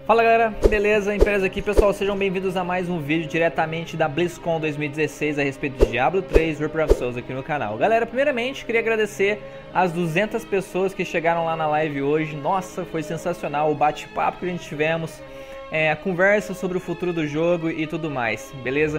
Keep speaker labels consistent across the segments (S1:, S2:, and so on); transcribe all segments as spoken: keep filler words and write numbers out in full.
S1: Fala galera, beleza? Impérios aqui pessoal, sejam bem-vindos a mais um vídeo diretamente da BlizzCon dois mil e dezesseis a respeito de Diablo três Reaper of Souls aqui no canal. Galera, primeiramente queria agradecer as duzentas pessoas que chegaram lá na live hoje. Nossa, foi sensacional o bate-papo que a gente tivemos, é, a conversa sobre o futuro do jogo e tudo mais, beleza?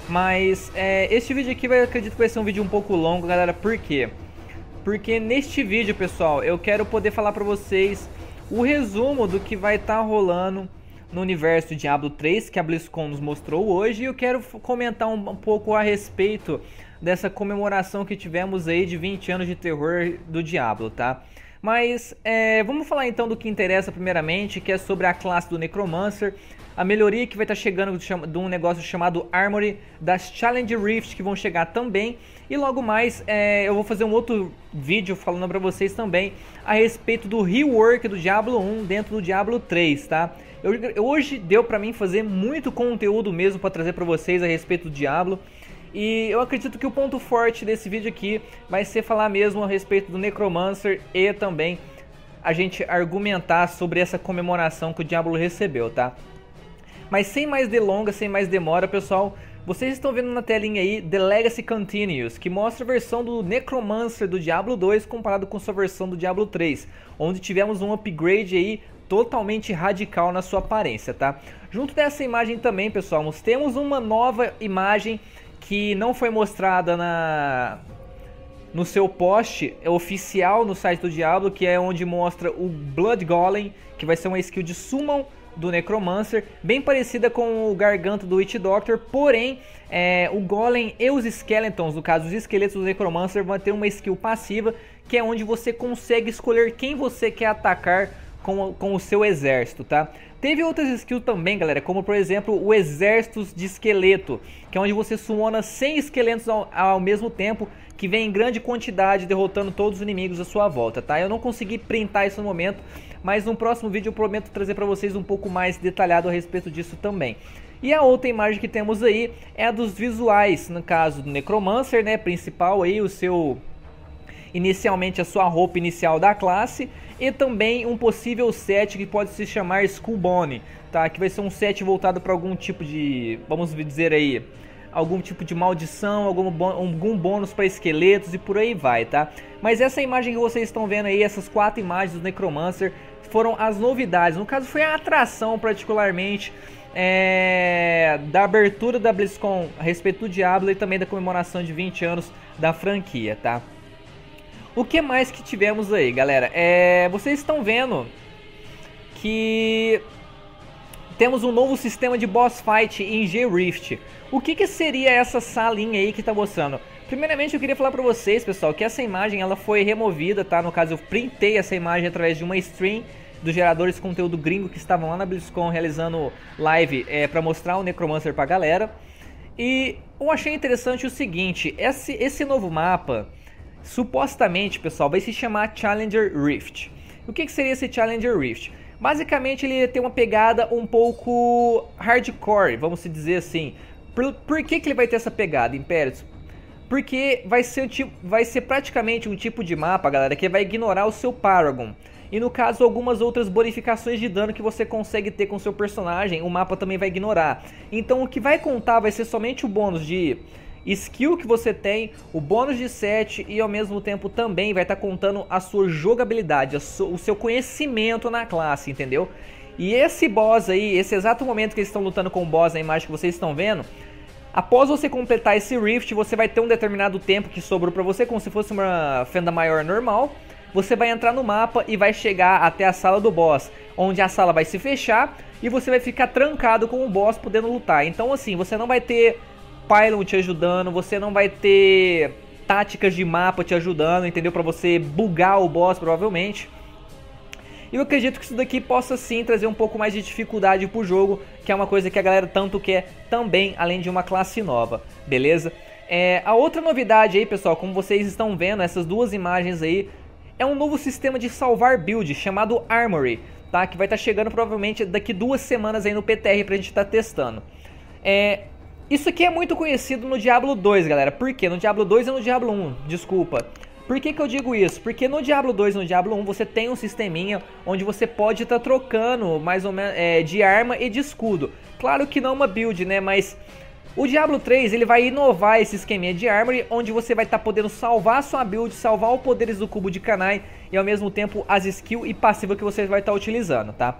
S1: Mas é, este vídeo aqui vai, acredito que vai ser um vídeo um pouco longo, galera. Por quê? Porque neste vídeo, pessoal, eu quero poder falar pra vocês o resumo do que vai estar tá rolando no universo de Diablo três que a BlizzCon nos mostrou hoje. E eu quero comentar um, um pouco a respeito dessa comemoração que tivemos aí de vinte anos de terror do Diablo, tá? Mas é, vamos falar então do que interessa primeiramente, que é sobre a classe do Necromancer, a melhoria que vai estar tá chegando de um negócio chamado Armory, das Challenge Rift que vão chegar também. E logo mais é, eu vou fazer um outro vídeo falando pra vocês também a respeito do rework do Diablo um dentro do Diablo três, tá? Eu, eu, hoje deu pra mim fazer muito conteúdo mesmo pra trazer pra vocês a respeito do Diablo. E eu acredito que o ponto forte desse vídeo aqui vai ser falar mesmo a respeito do Necromancer e também a gente argumentar sobre essa comemoração que o Diablo recebeu, tá? Mas sem mais delongas, sem mais demora, pessoal, vocês estão vendo na telinha aí The Legacy Continues, que mostra a versão do Necromancer do Diablo dois comparado com sua versão do Diablo três, onde tivemos um upgrade aí totalmente radical na sua aparência, tá? Junto dessa imagem também, pessoal, nós temos uma nova imagem que não foi mostrada na no seu post oficial no site do Diablo, que é onde mostra o Blood Golem, que vai ser uma skill de Summon do Necromancer, bem parecida com o Garganta do Witch Doctor, porém é, o Golem e os Skeletons, no caso os esqueletos do Necromancer, vão ter uma skill passiva, que é onde você consegue escolher quem você quer atacar com, com o seu exército, tá? Teve outras skills também, galera, como por exemplo o Exército de Esqueleto, que é onde você summona cem esqueletos ao, ao mesmo tempo, que vem em grande quantidade, derrotando todos os inimigos à sua volta, tá? Eu não consegui printar isso no momento, mas no próximo vídeo eu prometo trazer para vocês um pouco mais detalhado a respeito disso também. E a outra imagem que temos aí é a dos visuais, no caso do Necromancer, né, principal aí, o seu... inicialmente a sua roupa inicial da classe, e também um possível set que pode se chamar Skullbone, tá? Que vai ser um set voltado para algum tipo de, vamos dizer aí, algum tipo de maldição, algum, algum bônus para esqueletos e por aí vai, tá? Mas essa imagem que vocês estão vendo aí, essas quatro imagens do Necromancer, foram as novidades. No caso foi a atração particularmente é, da abertura da BlizzCon a respeito do Diablo e também da comemoração de vinte anos da franquia, tá? O que mais que tivemos aí, galera? É, vocês estão vendo que temos um novo sistema de boss fight em G-Rift. O que, que seria essa salinha aí que tá mostrando? Primeiramente eu queria falar pra vocês, pessoal, que essa imagem ela foi removida, tá? No caso eu printei essa imagem através de uma stream dos geradores de conteúdo gringo que estavam lá na BlizzCon realizando live é, pra mostrar o Necromancer pra galera. E eu achei interessante o seguinte, esse, esse novo mapa... supostamente, pessoal, vai se chamar Challenger Rift. O que, que seria esse Challenger Rift? Basicamente ele tem uma pegada um pouco hardcore, vamos dizer assim. Por, por que, que ele vai ter essa pegada, Impérios? Porque vai ser, um tipo, vai ser praticamente um tipo de mapa, galera, que vai ignorar o seu Paragon. E no caso algumas outras bonificações de dano que você consegue ter com o seu personagem, o mapa também vai ignorar. Então o que vai contar vai ser somente o bônus de... skill que você tem, o bônus de set e ao mesmo tempo também vai estar tá contando a sua jogabilidade, a su o seu conhecimento na classe, entendeu? E esse boss aí, esse exato momento que eles estão lutando com o boss na imagem que vocês estão vendo, após você completar esse Rift, você vai ter um determinado tempo que sobrou pra você, como se fosse uma fenda maior normal. Você vai entrar no mapa e vai chegar até a sala do boss, onde a sala vai se fechar e você vai ficar trancado com o boss podendo lutar. Então assim, você não vai ter pylon te ajudando, você não vai ter táticas de mapa te ajudando, entendeu? Pra você bugar o boss, provavelmente. E eu acredito que isso daqui possa sim trazer um pouco mais de dificuldade pro jogo, que é uma coisa que a galera tanto quer também, além de uma classe nova, beleza? É, a outra novidade aí, pessoal, como vocês estão vendo, essas duas imagens aí, é um novo sistema de salvar build chamado Armory, tá? Que vai estar tá chegando provavelmente daqui duas semanas aí no P T R pra gente estar tá testando. É... Isso aqui é muito conhecido no Diablo dois, galera. Por quê? No Diablo dois e no Diablo um, desculpa. Por que que eu digo isso? Porque no Diablo dois e no Diablo um você tem um sisteminha onde você pode estar tá trocando mais ou menos é, de arma e de escudo. Claro que não uma build, né? Mas o Diablo três ele vai inovar esse esqueminha de Armory, onde você vai estar tá podendo salvar a sua build, salvar os poderes do cubo de Kanai e ao mesmo tempo as skills e passiva que você vai estar tá utilizando, tá?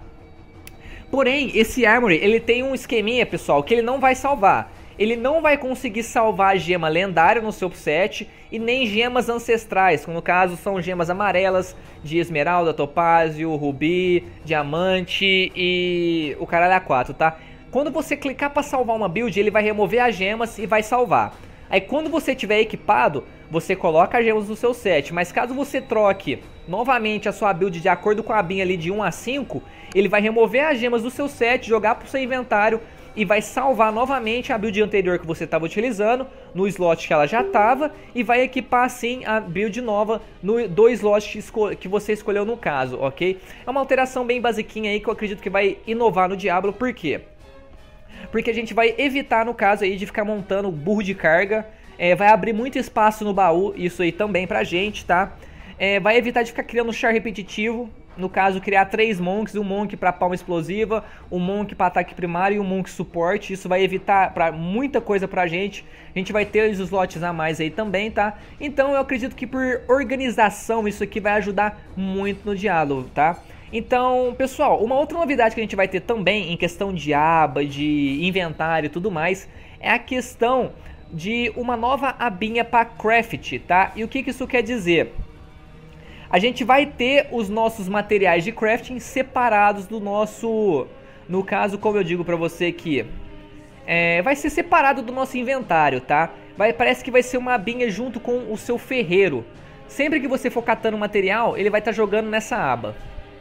S1: Porém, esse Armory ele tem um esqueminha, pessoal, que ele não vai salvar. Ele não vai conseguir salvar a gema lendária no seu set e nem gemas ancestrais, que no caso são gemas amarelas de esmeralda, topázio, rubi, diamante e o caralho A quatro, tá? Quando você clicar para salvar uma build, ele vai remover as gemas e vai salvar. Aí quando você tiver equipado, você coloca as gemas no seu set, mas caso você troque novamente a sua build de acordo com a bin ali de um a cinco, ele vai remover as gemas do seu set, jogar para o seu inventário e vai salvar novamente a build anterior que você estava utilizando no slot que ela já estava e vai equipar assim a build nova no do slot que você escolheu no caso, ok? É uma alteração bem basiquinha aí que eu acredito que vai inovar no Diablo, por quê? Porque a gente vai evitar no caso aí de ficar montando burro de carga, é, vai abrir muito espaço no baú, isso aí também pra gente, tá? É, vai evitar de ficar criando char repetitivo. No caso, criar três monks, um monk para palma explosiva, um monk para ataque primário e um monk suporte. Isso vai evitar pra muita coisa pra gente. A gente vai ter os slots a mais aí também, tá? Então eu acredito que por organização isso aqui vai ajudar muito no Diablo, tá? Então, pessoal, uma outra novidade que a gente vai ter também em questão de aba, de inventário e tudo mais, é a questão de uma nova abinha para craft, tá? E o que que isso quer dizer? A gente vai ter os nossos materiais de crafting separados do nosso... No caso, como eu digo pra você aqui, é, vai ser separado do nosso inventário, tá? Vai, parece que vai ser uma abinha junto com o seu ferreiro. Sempre que você for catando material, ele vai estar tá jogando nessa aba.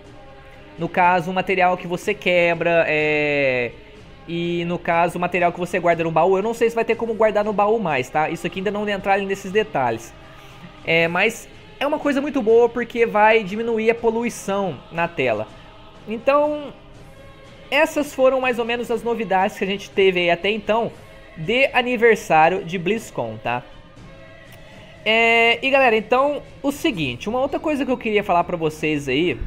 S1: No caso, o material que você quebra, é... E no caso, o material que você guarda no baú, eu não sei se vai ter como guardar no baú mais, tá? Isso aqui ainda não entrar nesses detalhes. É, mas... É uma coisa muito boa porque vai diminuir a poluição na tela. Então, essas foram mais ou menos as novidades que a gente teve aí até então de aniversário de BlizzCon, tá? É, e galera, então, o seguinte, uma outra coisa que eu queria falar pra vocês aí,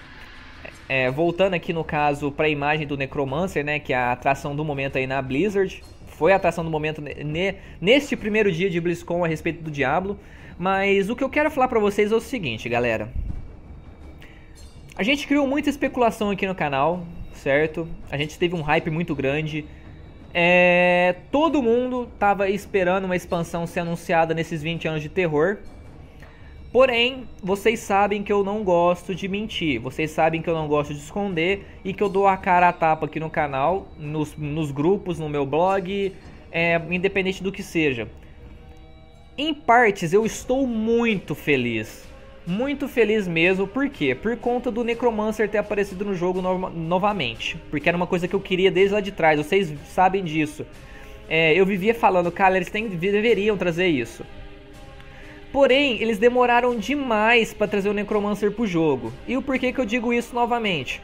S1: é, voltando aqui no caso pra imagem do Necromancer, né, que é a atração do momento aí na Blizzard, foi a atração do momento ne, neste primeiro dia de BlizzCon a respeito do Diablo. Mas o que eu quero falar pra vocês é o seguinte, galera. A gente criou muita especulação aqui no canal, certo? A gente teve um hype muito grande. É, todo mundo tava esperando uma expansão ser anunciada nesses vinte anos de terror. Porém, vocês sabem que eu não gosto de mentir. Vocês sabem que eu não gosto de esconder. E que eu dou a cara a tapa aqui no canal, nos, nos grupos, no meu blog, é, independente do que seja. Em partes eu estou muito feliz, muito feliz mesmo, por quê? Por conta do Necromancer ter aparecido no jogo no novamente, porque era uma coisa que eu queria desde lá de trás, vocês sabem disso. É, eu vivia falando, cara, eles têm, deveriam trazer isso. Porém, eles demoraram demais para trazer o Necromancer pro jogo, e o porquê que eu digo isso novamente?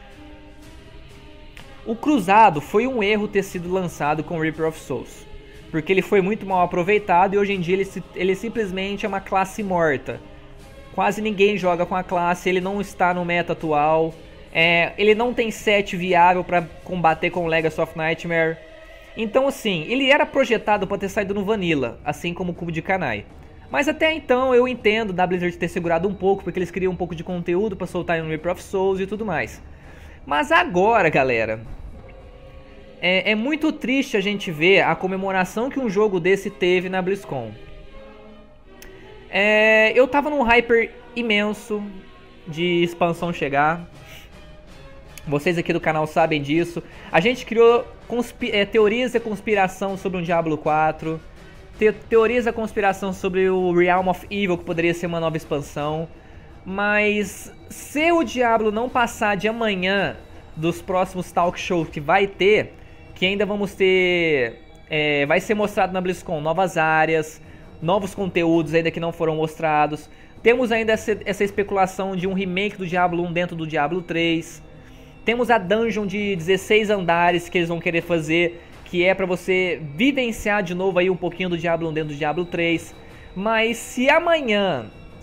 S1: O Cruzado foi um erro ter sido lançado com Reaper of Souls. Porque ele foi muito mal aproveitado e hoje em dia ele, ele simplesmente é uma classe morta. Quase ninguém joga com a classe, ele não está no meta atual. É, ele não tem set viável para combater com o Legacy of Nightmare. Então assim, ele era projetado para ter saído no Vanilla, assim como o Cubo de Kanai. Mas até então eu entendo da Blizzard ter segurado um pouco, porque eles queriam um pouco de conteúdo para soltar no Reaper of Souls e tudo mais. Mas agora, galera... É, é muito triste a gente ver a comemoração que um jogo desse teve na BlizzCon. É, eu tava num hyper imenso de expansão chegar. Vocês aqui do canal sabem disso. A gente criou é, teorias da conspiração sobre um Diablo quatro. Te teorias da conspiração sobre o Realm of Evil, que poderia ser uma nova expansão. Mas se o Diablo não passar de amanhã dos próximos talk shows que vai ter... Que ainda vamos ter, é, vai ser mostrado na BlizzCon novas áreas, novos conteúdos ainda que não foram mostrados. Temos ainda essa, essa especulação de um remake do Diablo um dentro do Diablo três. Temos a dungeon de dezesseis andares que eles vão querer fazer, que é pra você vivenciar de novo aí um pouquinho do Diablo um dentro do Diablo três. Mas se amanhã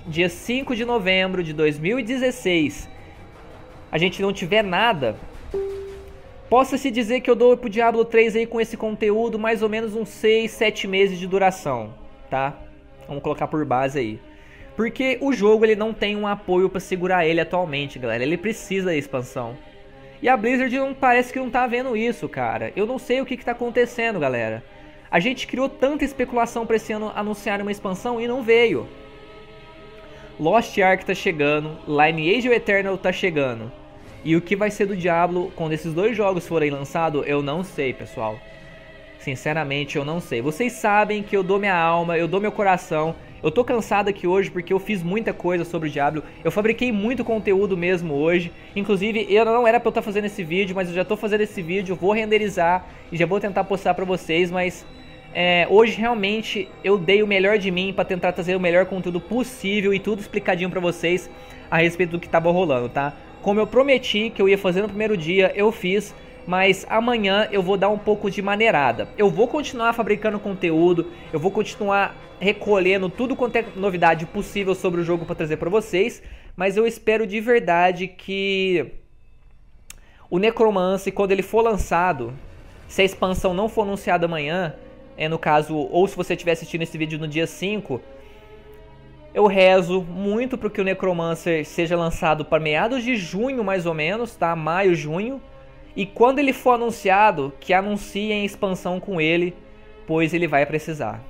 S1: dia cinco de novembro de dois mil e dezesseis, a gente não tiver nada, possa-se dizer que eu dou pro Diablo três aí com esse conteúdo mais ou menos uns seis, sete meses de duração, tá? Vamos colocar por base aí. Porque o jogo ele não tem um apoio pra segurar ele atualmente, galera. Ele precisa da expansão. E a Blizzard não parece que não tá vendo isso, cara. Eu não sei o que que tá acontecendo, galera. A gente criou tanta especulação pra esse ano anunciar uma expansão e não veio. Lost Ark tá chegando, Lineage of Eternal tá chegando. E o que vai ser do Diablo quando esses dois jogos forem lançados, eu não sei, pessoal. Sinceramente, eu não sei. Vocês sabem que eu dou minha alma, eu dou meu coração. Eu tô cansado aqui hoje porque eu fiz muita coisa sobre o Diablo. Eu fabriquei muito conteúdo mesmo hoje. Inclusive, eu não era pra eu estar fazendo esse vídeo, mas eu já tô fazendo esse vídeo. Vou renderizar e já vou tentar postar pra vocês, mas... É, hoje realmente eu dei o melhor de mim pra tentar trazer o melhor conteúdo possível e tudo explicadinho pra vocês a respeito do que tava rolando, tá? Como eu prometi que eu ia fazer no primeiro dia, eu fiz, mas amanhã eu vou dar um pouco de maneirada. Eu vou continuar fabricando conteúdo, eu vou continuar recolhendo tudo quanto é novidade possível sobre o jogo pra trazer pra vocês, mas eu espero de verdade que o Necromancer, quando ele for lançado, se a expansão não for anunciada amanhã, é, no caso, ou se você estiver assistindo esse vídeo no dia cinco, eu rezo muito para que o Necromancer seja lançado para meados de junho, mais ou menos, tá? Maio, junho. E quando ele for anunciado, que anunciem expansão com ele, pois ele vai precisar.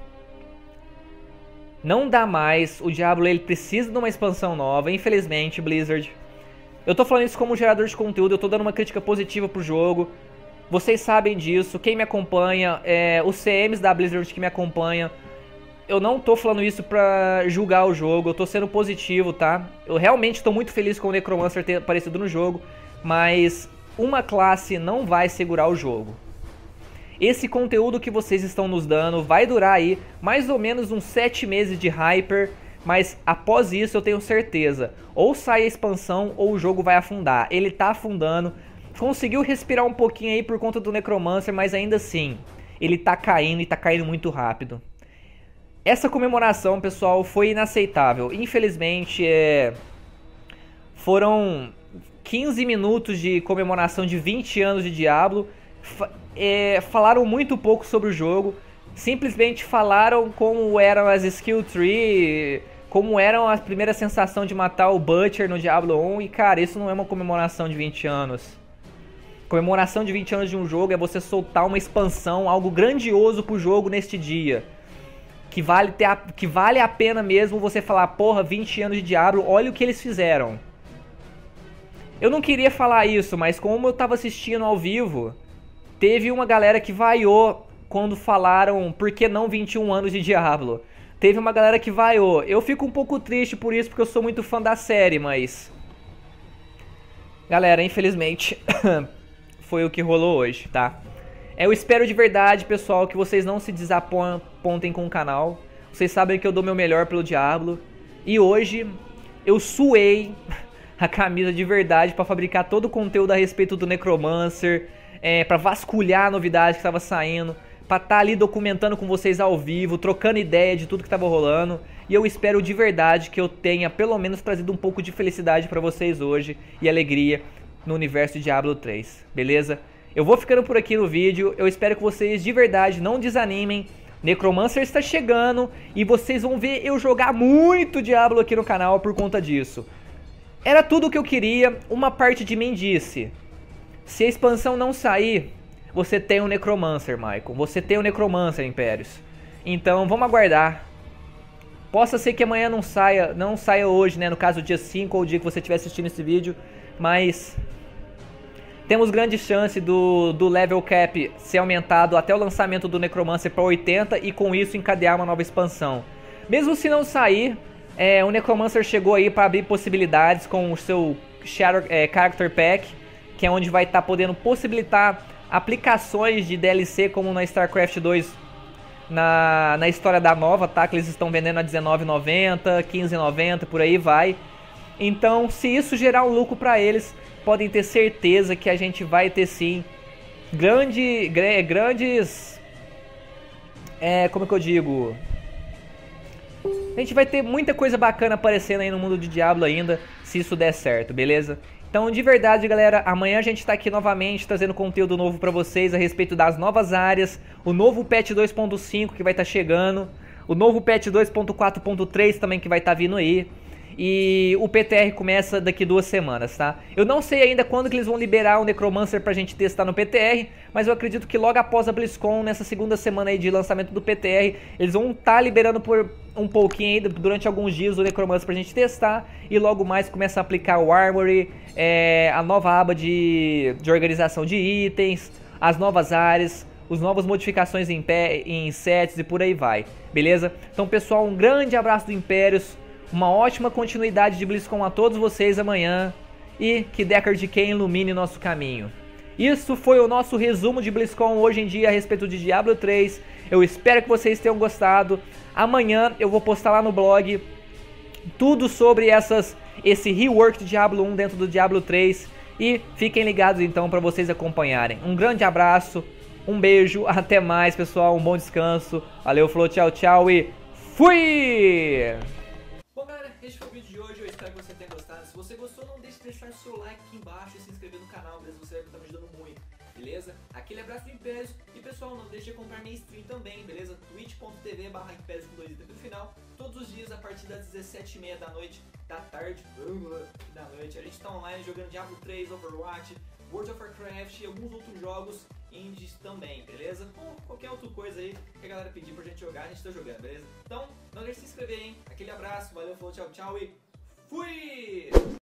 S1: Não dá mais, o Diablo ele precisa de uma expansão nova, infelizmente, Blizzard. Eu tô falando isso como gerador de conteúdo, eu tô dando uma crítica positiva pro jogo. Vocês sabem disso, quem me acompanha, é, os C Ms da Blizzard que me acompanham. Eu não tô falando isso pra julgar o jogo, eu tô sendo positivo, tá? Eu realmente tô muito feliz com o Necromancer ter aparecido no jogo, mas uma classe não vai segurar o jogo. Esse conteúdo que vocês estão nos dando vai durar aí mais ou menos uns sete meses de Hyper, mas após isso eu tenho certeza, ou sai a expansão ou o jogo vai afundar. Ele tá afundando. Conseguiu respirar um pouquinho aí por conta do Necromancer, mas ainda assim, ele tá caindo e tá caindo muito rápido. Essa comemoração, pessoal, foi inaceitável. Infelizmente, é... foram quinze minutos de comemoração de vinte anos de Diablo. É... Falaram muito pouco sobre o jogo. Simplesmente falaram como eram as skill tree, como eram a primeira sensação de matar o Butcher no Diablo um. E, cara, isso não é uma comemoração de vinte anos. Comemoração de vinte anos de um jogo é você soltar uma expansão, algo grandioso pro jogo neste dia. Que vale, ter a, que vale a pena mesmo você falar, porra, vinte anos de Diablo, olha o que eles fizeram. Eu não queria falar isso, mas como eu tava assistindo ao vivo, teve uma galera que vaiou quando falaram por que não vinte e um anos de Diablo. Teve uma galera que vaiou. Eu fico um pouco triste por isso, porque eu sou muito fã da série, mas... Galera, infelizmente... foi o que rolou hoje, tá? Eu espero de verdade, pessoal, que vocês não se desapontem com o canal. Vocês sabem que eu dou meu melhor pelo Diablo. E hoje eu suei a camisa de verdade pra fabricar todo o conteúdo a respeito do Necromancer, é, pra vasculhar a novidade que estava saindo, pra estar ali documentando com vocês ao vivo, trocando ideia de tudo que tava rolando. E eu espero de verdade que eu tenha pelo menos trazido um pouco de felicidade pra vocês hoje e alegria no universo de Diablo três, beleza? Eu vou ficando por aqui no vídeo, eu espero que vocês de verdade não desanimem. Necromancer está chegando e vocês vão ver eu jogar muito Diablo aqui no canal por conta disso. Era tudo o que eu queria, uma parte de mim disse: se a expansão não sair, você tem um Necromancer, Michael, você tem um Necromancer, Impérios. Então vamos aguardar. Possa ser que amanhã não saia, não saia hoje, né, no caso dia cinco ou o dia que você estiver assistindo esse vídeo, mas... temos grande chance do, do level cap ser aumentado até o lançamento do Necromancer para oitenta e com isso encadear uma nova expansão. Mesmo se não sair, é, o Necromancer chegou aí para abrir possibilidades com o seu Shadow, é, Character Pack, que é onde vai estar tá podendo possibilitar aplicações de D L C como na StarCraft dois na, na história da nova, tá? Que eles estão vendendo a dezenove reais e noventa centavos, quinze reais e noventa centavos, por aí vai. Então, se isso gerar um lucro para eles, podem ter certeza que a gente vai ter sim grande, grandes, é, como é que eu digo, A gente vai ter muita coisa bacana aparecendo aí no mundo de Diablo ainda, se isso der certo, beleza? Então, de verdade, galera, amanhã a gente tá aqui novamente trazendo conteúdo novo pra vocês a respeito das novas áreas, o novo patch dois ponto cinco que vai estar chegando, o novo patch dois ponto quatro ponto três também que vai estar vindo aí. E o P T R começa daqui duas semanas, tá? Eu não sei ainda quando que eles vão liberar o Necromancer pra gente testar no P T R, mas eu acredito que logo após a BlizzCon, nessa segunda semana aí de lançamento do P T R, eles vão estar tá liberando por um pouquinho aí, durante alguns dias, o Necromancer pra gente testar, e logo mais começa a aplicar o Armory, é, a nova aba de, de organização de itens, as novas áreas, as novas modificações em, pé, em sets e por aí vai, beleza? Então, pessoal, um grande abraço do Impérios. Uma ótima continuidade de BlizzCon a todos vocês amanhã e que Deckard Cain ilumine nosso caminho. Isso foi o nosso resumo de BlizzCon hoje em dia a respeito de Diablo três. Eu espero que vocês tenham gostado. Amanhã eu vou postar lá no blog tudo sobre essas, esse rework de Diablo um dentro do Diablo três. E fiquem ligados então para vocês acompanharem. Um grande abraço, um beijo, até mais pessoal, um bom descanso. Valeu, falou, tchau, tchau e fui! Bom, galera, este foi o vídeo de hoje, eu espero que você tenha gostado. Se você gostou, não deixe de deixar seu like aqui embaixo e se inscrever no canal, beleza? Você vai estar me ajudando muito, beleza? Aquele abraço do Impérios e, pessoal, não deixe de acompanhar minha stream também, beleza? twitch ponto tv barra impérios com dois i no final, todos os dias a partir das dezessete e meia da noite, da tarde, da noite. A gente tá online jogando Diablo três, Overwatch, World of Warcraft e alguns outros jogos indies também, beleza? Ou qualquer outra coisa aí que a galera pedir pra gente jogar, a gente tá jogando, beleza? Então, não deixe de se inscrever, hein? Aquele abraço, valeu, falou, tchau, tchau e fui!